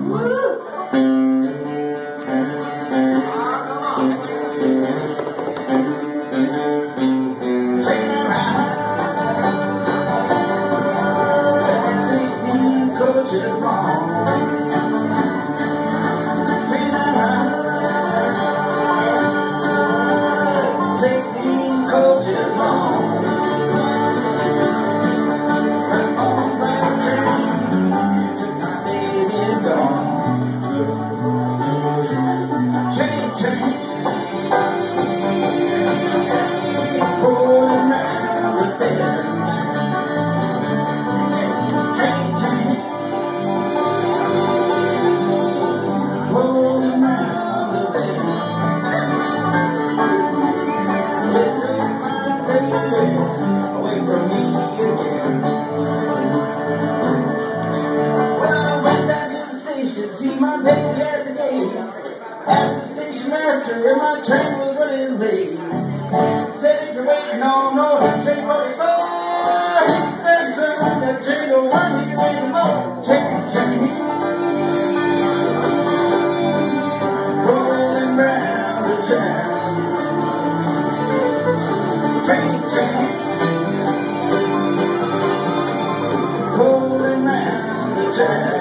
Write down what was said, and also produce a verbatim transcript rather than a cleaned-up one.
Sixteen coaches long. And on that train, took my baby gone. Train, train, rolling round the bend. Train, train, rolling round the bend. Away from me again. Well, I went down to the station to see my baby at the gate. Asked the station master if my train was running late. Said if you're waiting on no train running for, said son, that train don't run here anymore. Train, train, rolling round the track. Train, train, rolling round the track.